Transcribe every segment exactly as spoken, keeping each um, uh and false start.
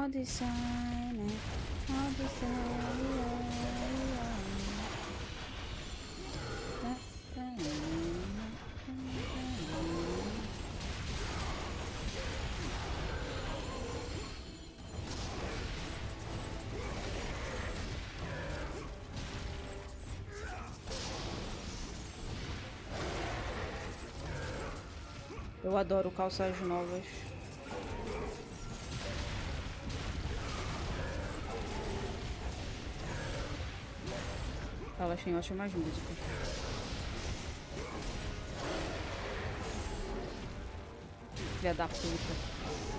the sun, all the sun. Eu adoro calças novas. Elas têm ótimas músicas. Filha da puta.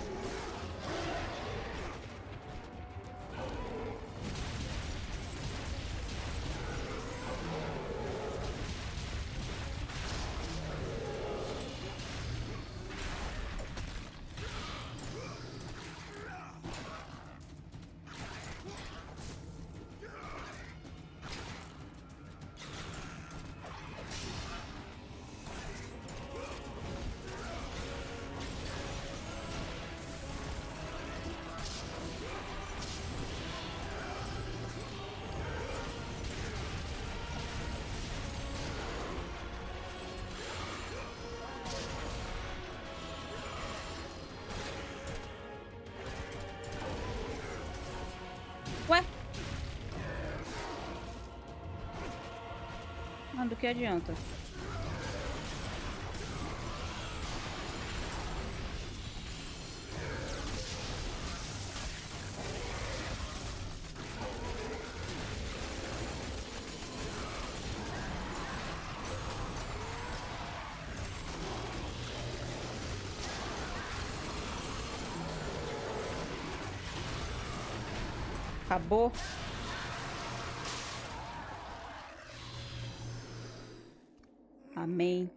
Ué? Mas do que adianta? Acabou. Amém.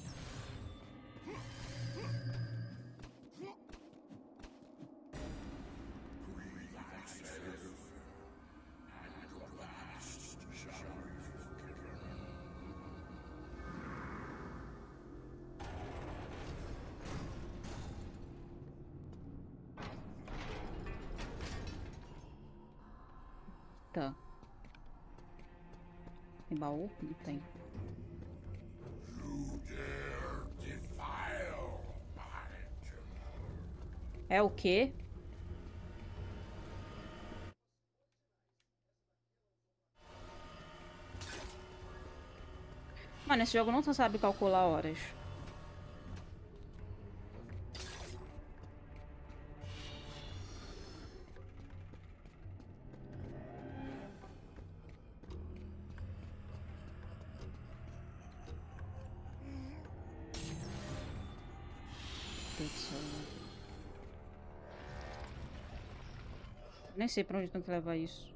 Tá. Tem baú? Não tem. É o quê? Mano, esse jogo não sabe calcular horas. Nem sei pra onde tem que levar isso.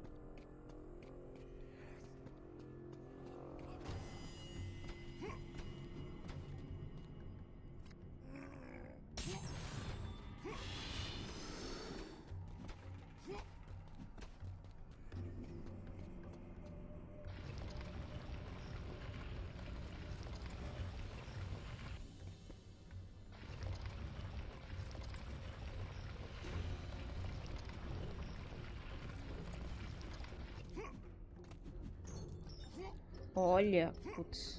Olha, putz.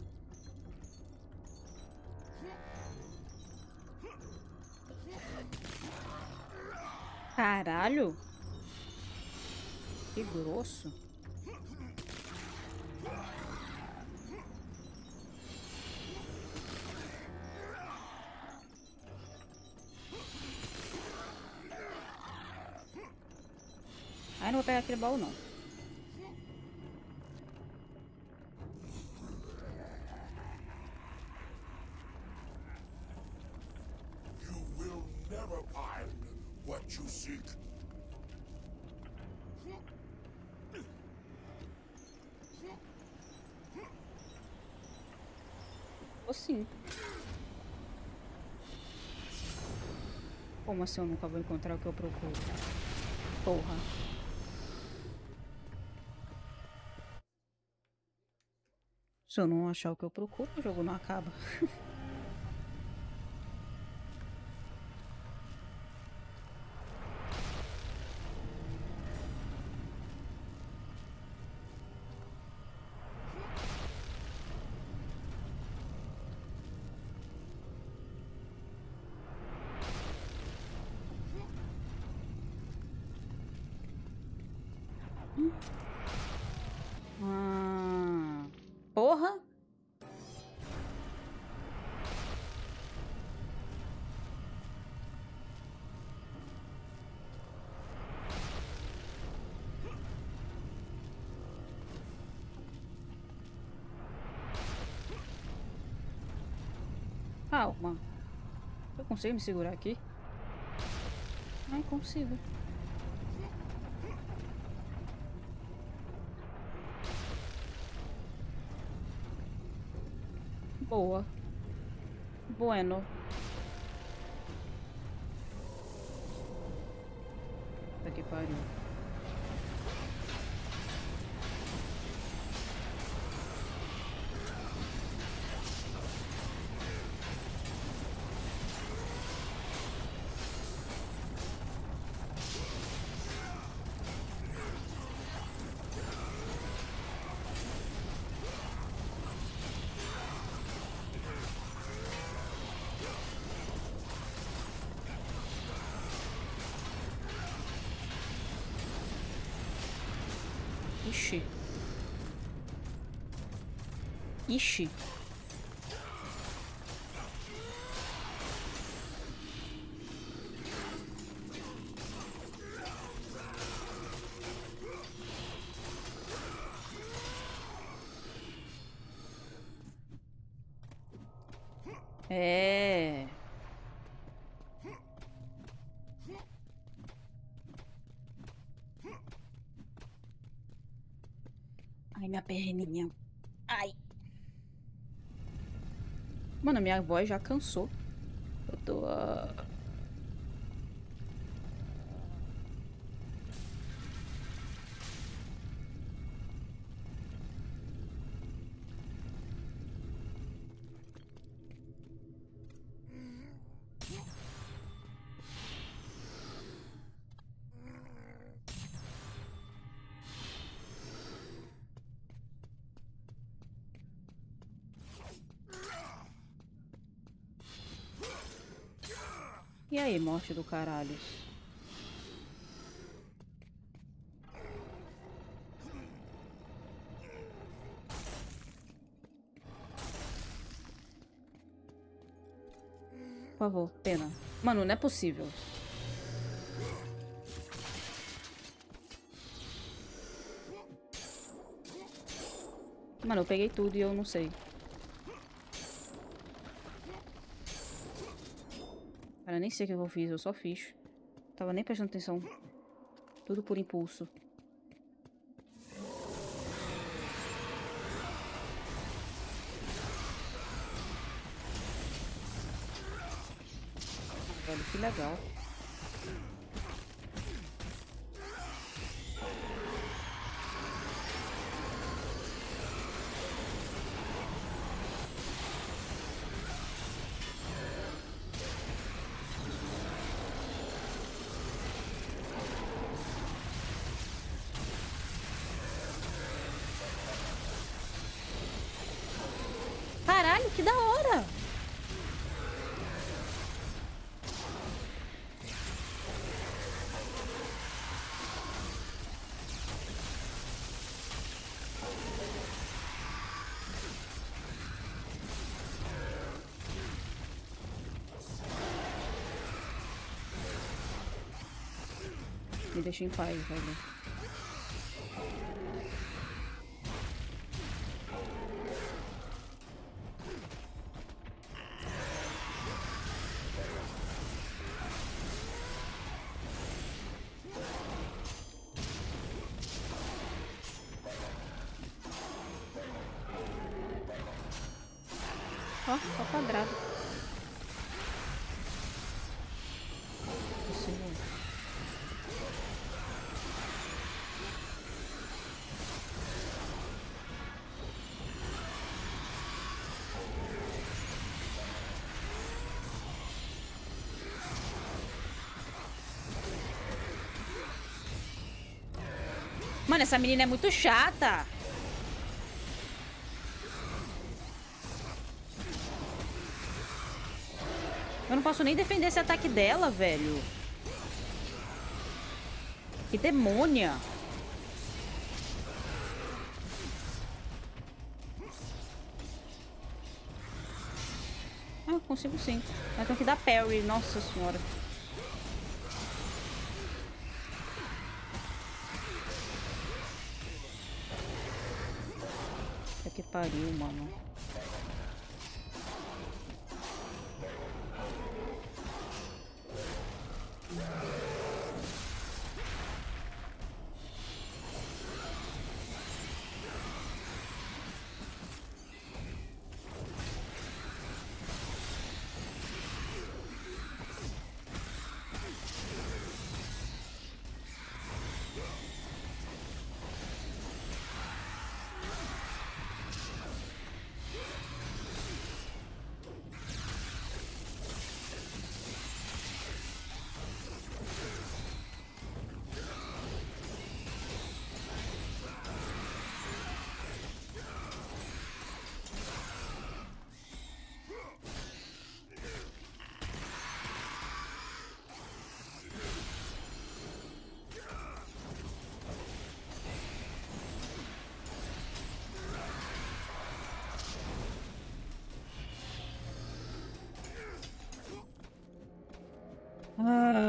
Caralho. Que grosso. Aí não vou pegar aquele baú, não. Ou sim. Como assim eu nunca vou encontrar o que eu procuro? Porra. Se eu não achar o que eu procuro, o jogo não acaba. Calma. Eu consigo me segurar aqui? Ai, consigo. Boa. Bueno. Puta que pariu. Ixi. Ixi. É. Ai, minha perninha. Ai. Mano, minha voz já cansou. Eu tô... Uh... E aí, morte do caralho? Por favor, pena. Mano, não é possível. Mano, eu peguei tudo e eu não sei. Cara, nem sei o que eu fiz, eu só fiz. Tava nem prestando atenção. Tudo por impulso. Velho, que legal. Caralho, que da hora! Me deixa em paz, velho. Ó, só quadrado. Possível. Mano, essa menina é muito chata. Eu não posso nem defender esse ataque dela, velho. Que demônia. Ah, eu consigo sim. Mas tenho que dar parry, nossa senhora. Puta que pariu, mano.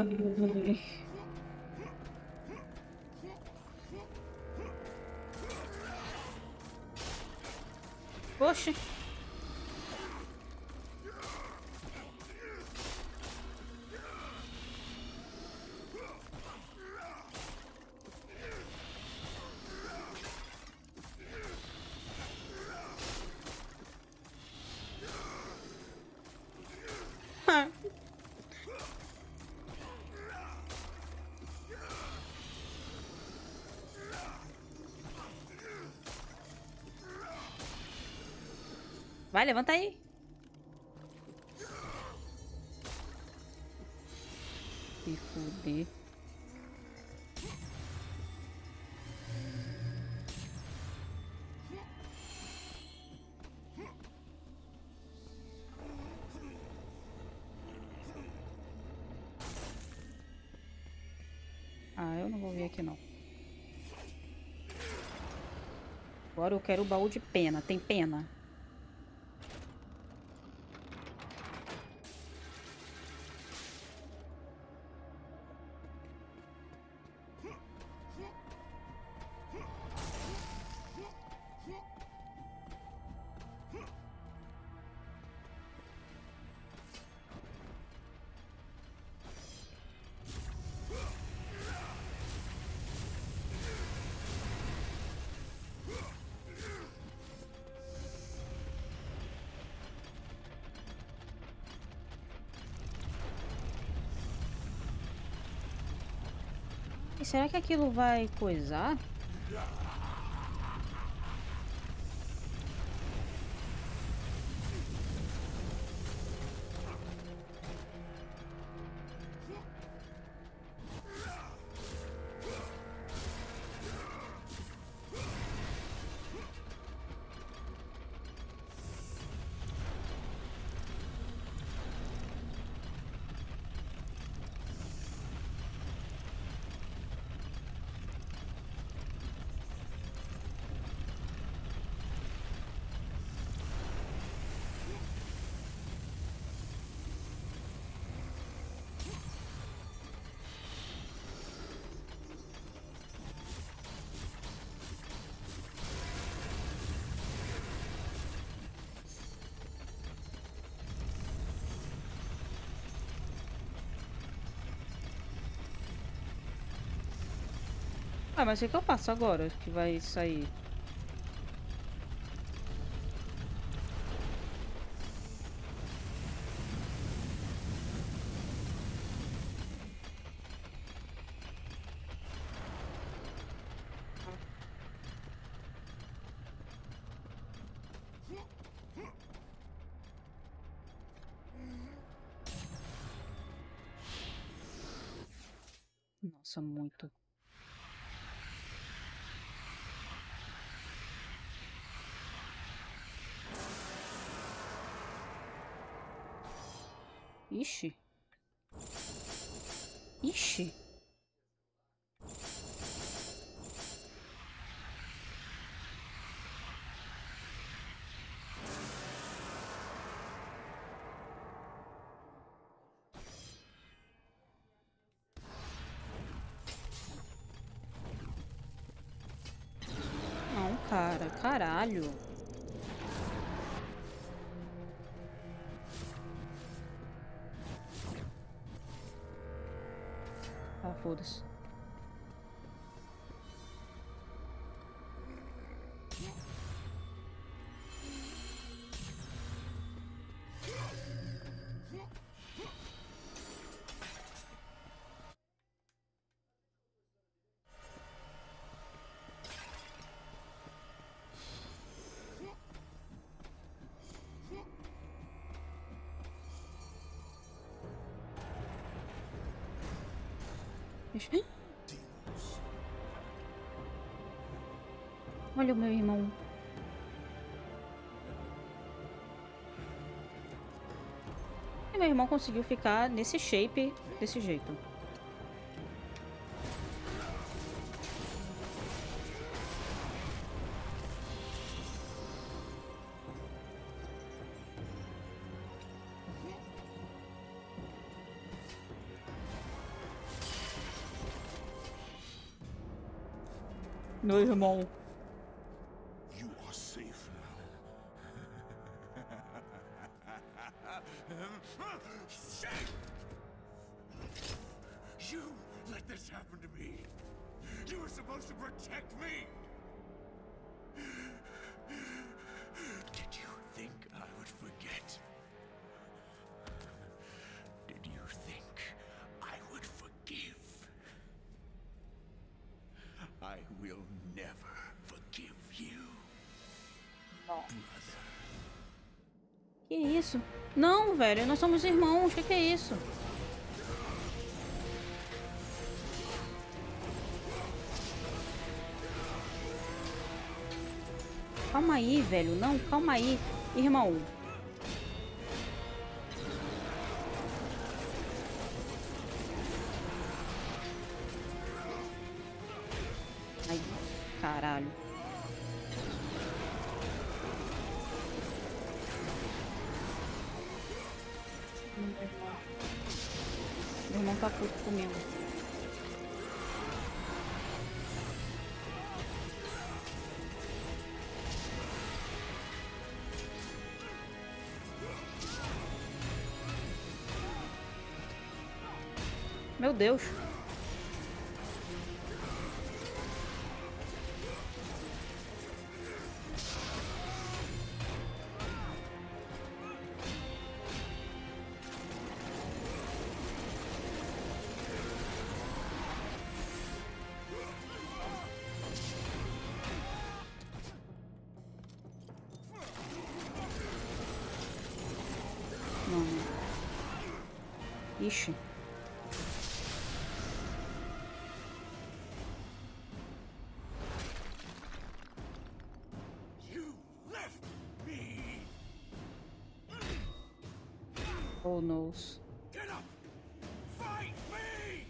Oxe. Vai, levanta aí. Se fuder. Ah, eu não vou vir aqui, não. Agora eu quero o baú de pena. Tem pena? E será que aquilo vai coisar? Ah, mas o que que eu faço agora que vai sair? Nossa, muito. Ixi. Ixi. Não, cara. Caralho. Ah, foda-se. Ixi. Olha o meu irmão. E meu irmão conseguiu ficar nesse shape desse jeito. Meu irmão. You are safe now. Safe! You let this happen to me. You were supposed to protect me. Did you think I would forget? Did you think I would forgive? I will never forgive you, brother. Que isso? Não, velho, nós somos irmãos. Que que é isso? Calma aí, velho. Não, calma aí, irmão. Ai, caralho. Meu irmão tá puto comigo. Meu Deus. Não, não. Ixi. You left me. Oh, noes. Get up. Fight me.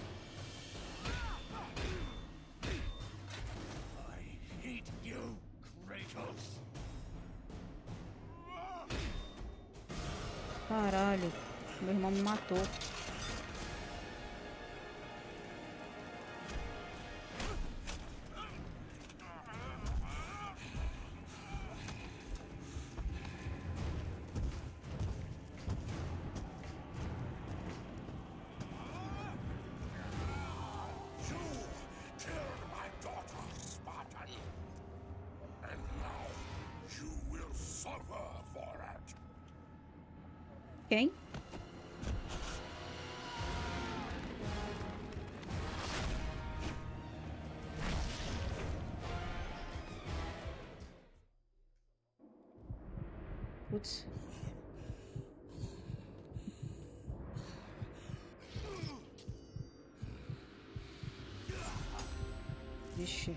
I hate you, Kratos. Caralho. Meu irmão me matou. You killed my daughter, Spartan. And now you will suffer for it. Quem? Putz. Vixe.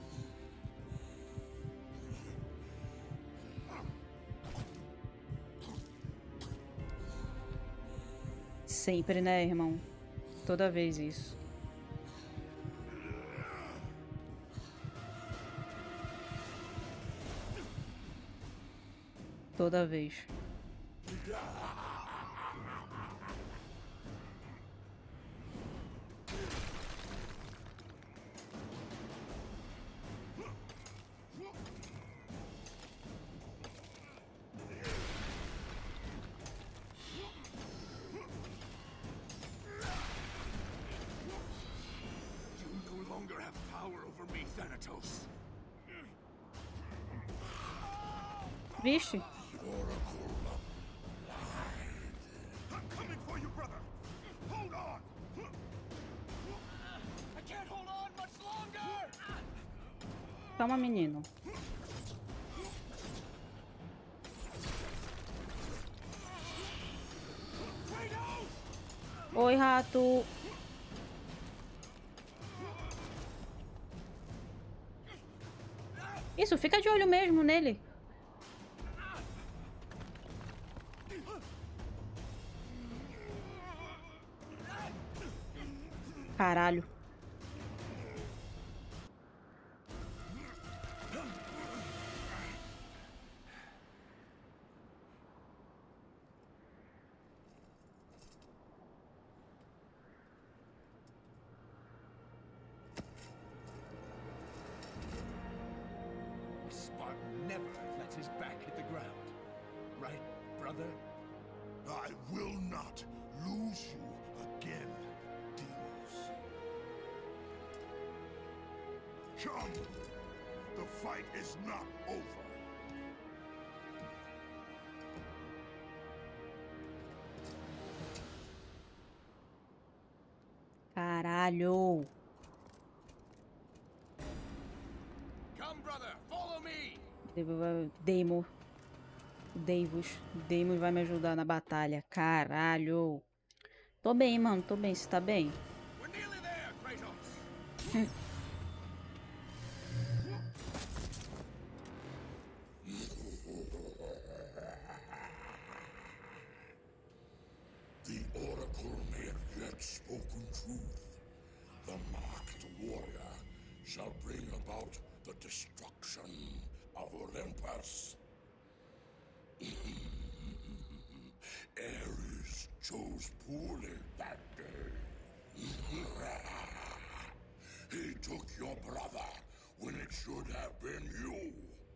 Sempre, né, irmão? Toda vez isso. Toda vez. You no longer have power over me, Thanatos. Vixe. I'm coming for you, brother. Hold on. I can't hold on much longer. Calma, menino. Kratos! Oi, rato. Isso, fica de olho mesmo nele. Caralho. brother? I will not lose you again, Deimos. Come! The fight is not over. Caralho. Come, brother, follow me. Deimos. Deivos. Deimos vai me ajudar na batalha. Caralho. Tô bem, mano. Tô bem. Você tá bem? We're nearly there, Kratos. The Oracle may have yet spoken truth. The marked warrior shall bring about the destruction of Olympus. Ares chose poorly that day. He took your brother when it should have been you.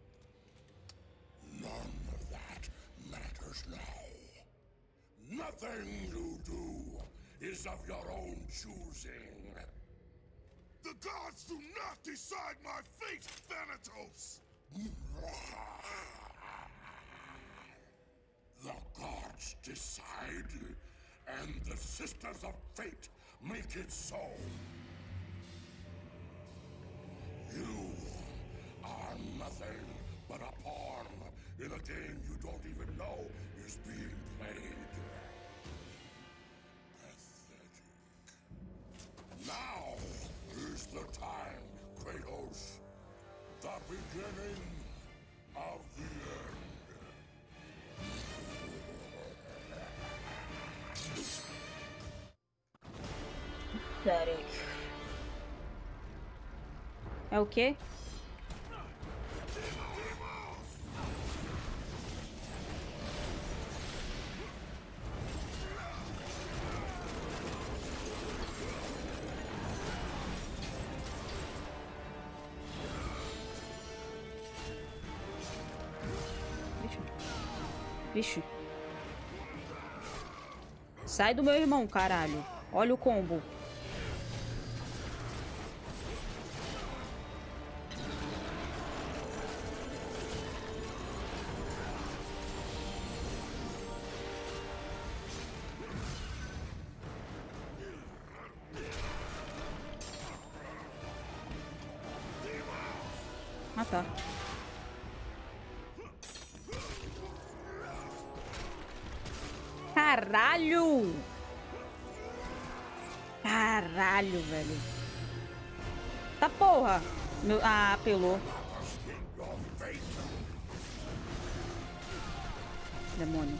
None of that matters now. Nothing you do is of your own choosing. The gods do not decide my fate, Thanatos! The gods decide, and the Sisters of Fate make it so. You are nothing but a pawn in a game you don't even know is being played. Pathetic. Now is the time, Kratos. The beginning of the end. Pathetic. É o quê? Vixe. Sai do meu irmão, caralho. Olha o combo. Ah, tá. Caralho! Caralho, velho. Tá porra! Meu... Ah, apelou. Demônio.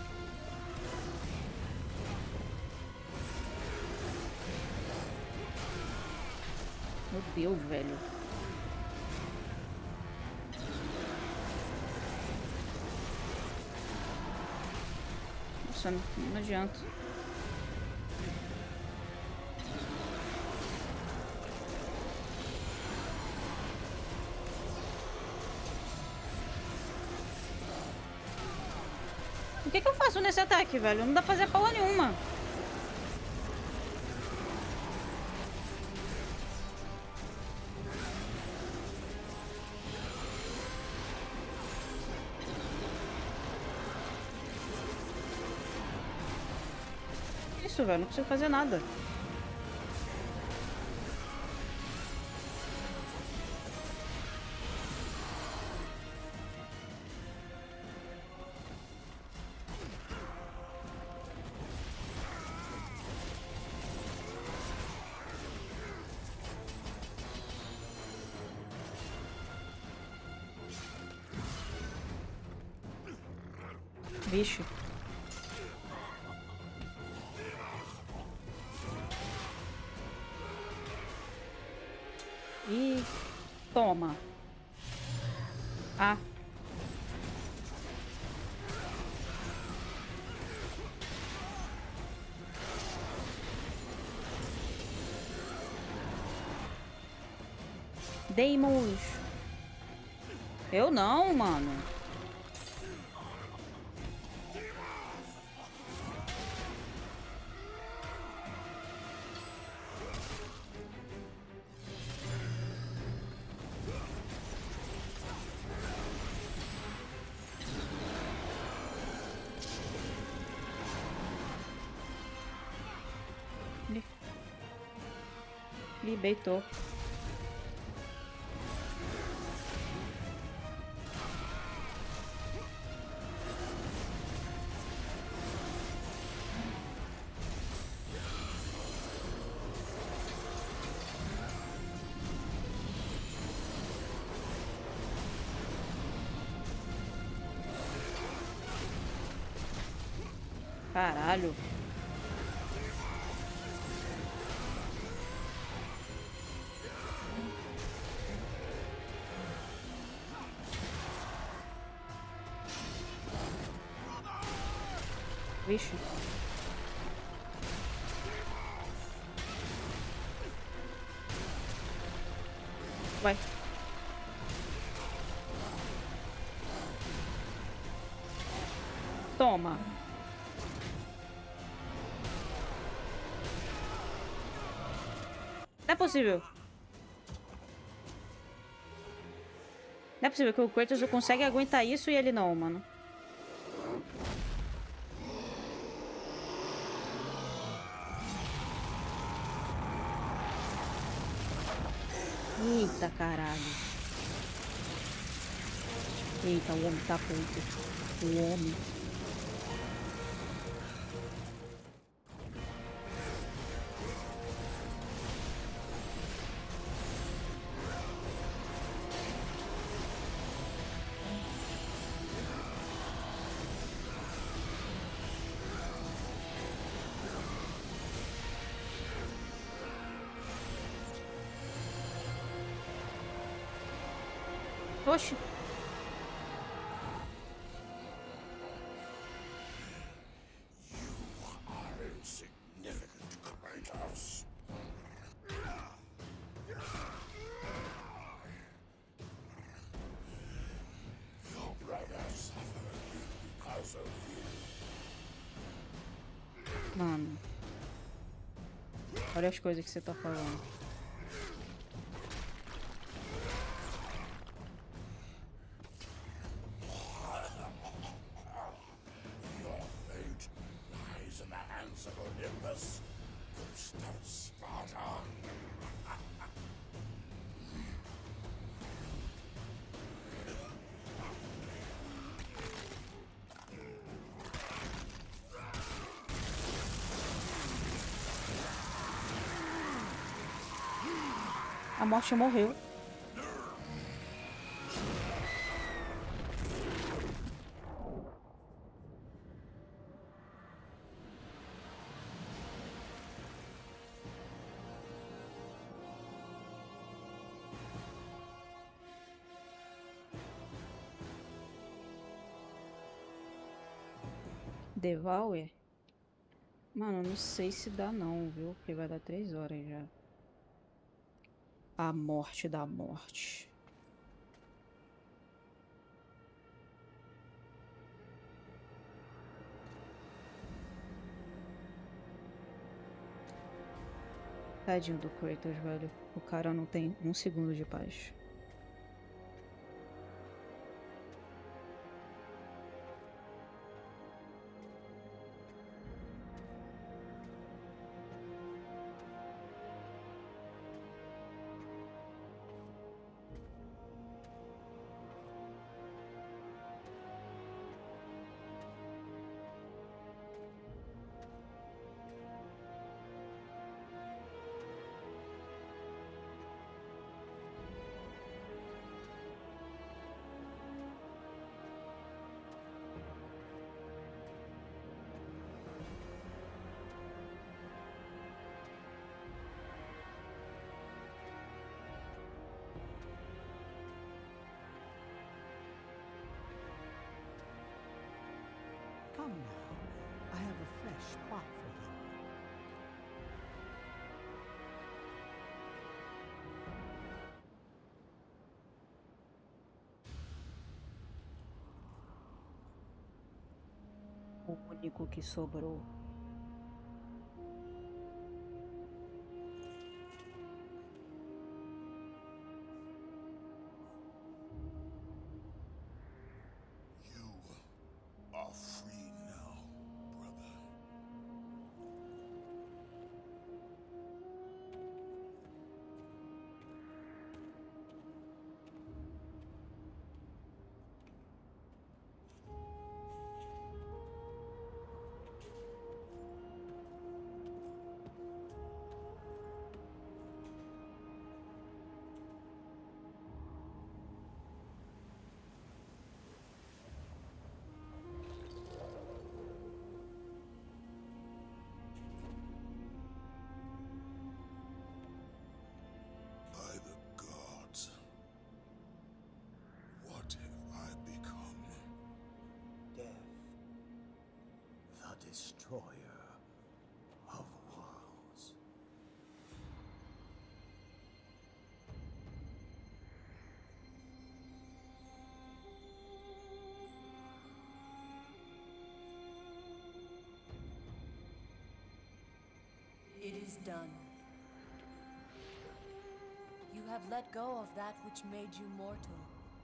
Meu Deus, velho. Nossa, não, não adianta. O que que eu faço nesse ataque, velho? Não dá pra fazer porra nenhuma. Isso, velho. Não consigo fazer nada. Vixe. E toma. Ah. Deimos. Eu não, mano. Ih, beitou. Caralho. Vixe. Vai. Toma. Não é possível. Não é possível que o Kratos consegue aguentar isso e ele não, mano. Eita, caralho. Eita, o homem tá puto. O homem. Oxi. Are insignificant, Kratos. Your brother suffered because of you. Mano. Olha as coisas que você tá falando. Your fate lies in the hands of Olympus, ghost of Sparta. A morte morreu. Devour? Mano, não sei se dá não, viu? Porque vai dar três horas já. A morte da morte. Tadinho do Kratos, velho. O cara não tem um segundo de paz. Come now, I have a fresh plot for him. O único que sobrou. You are free now, brother. the destroyer of worlds. It is done. You have let go of that which made you mortal.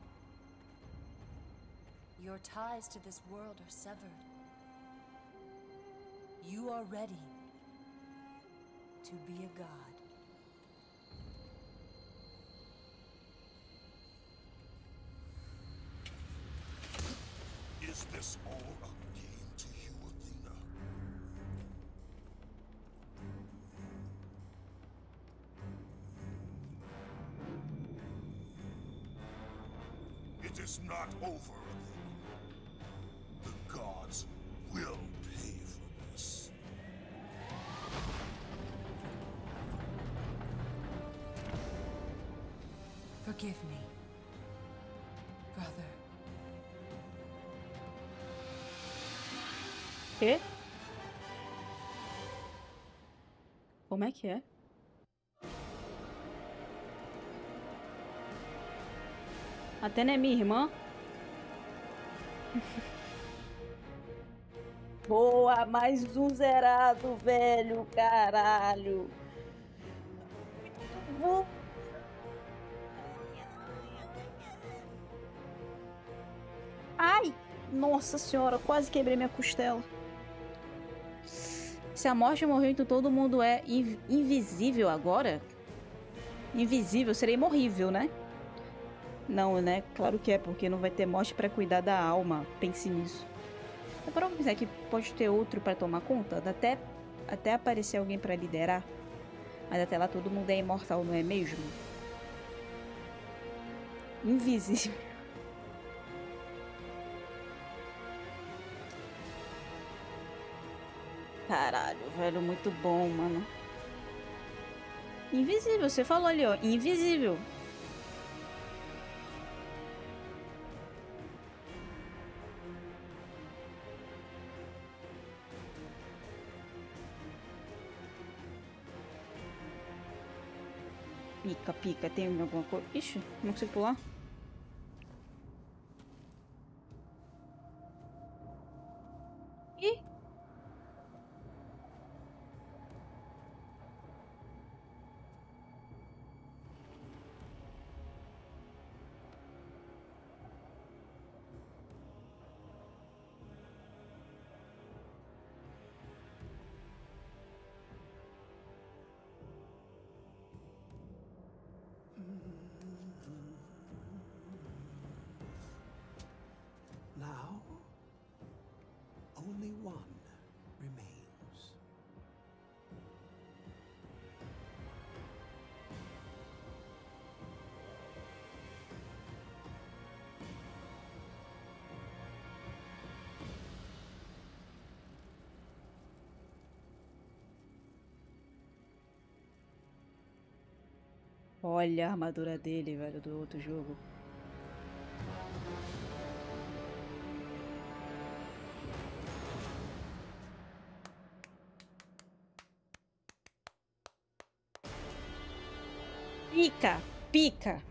Your ties to this world are severed. You are ready to be a god. Is this all a game to you, Athena? It is not over, Athena. The gods will pay for this. Forgive me, brother. Quê? Como é que é? Athena é minha irmã? Boa, mais um zerado, velho, caralho. Muito bom. Ai, nossa senhora, quase quebrei minha costela. Se a morte morreu, então todo mundo é inv invisível agora? Invisível seria imorrível, né? Não, né? Claro que é, porque não vai ter morte pra cuidar da alma. Pense nisso. É para pensar que pode ter outro pra tomar conta? Até, até aparecer alguém pra liderar. Mas até lá todo mundo é imortal, não é mesmo? Invisível. Caralho, velho, muito bom, mano. Invisível, você falou ali, ó. Invisível. Pica, pica. Tem alguma coisa? Ixi, não consigo pular. Ih. Now, only one remains. Olha a armadura dele, velho, do outro jogo. Pica, pica.